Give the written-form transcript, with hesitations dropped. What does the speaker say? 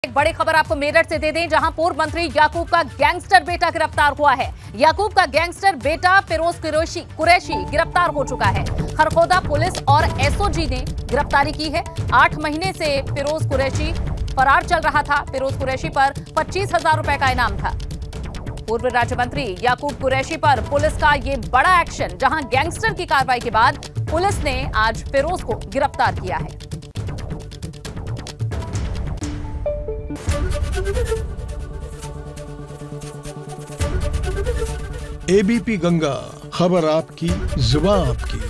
बड़ी खबर आपको मेरठ से दे दें, जहां पूर्व मंत्री याकूब का गैंगस्टर बेटा गिरफ्तार हुआ है। याकूब का गैंगस्टर बेटा फिरोज कुरैशी गिरफ्तार हो चुका है। खरखोदा पुलिस और एसओजी ने गिरफ्तारी की है। 8 महीने से फिरोज कुरैशी फरार चल रहा था। फिरोज कुरैशी पर 25,000 रुपए का इनाम था। पूर्व राज्य मंत्री याकूब कुरैशी पर पुलिस का ये बड़ा एक्शन, जहां गैंगस्टर की कार्रवाई के बाद पुलिस ने आज फिरोज को गिरफ्तार किया है। एबीपी गंगा, खबर आपकी, जुबान आपकी।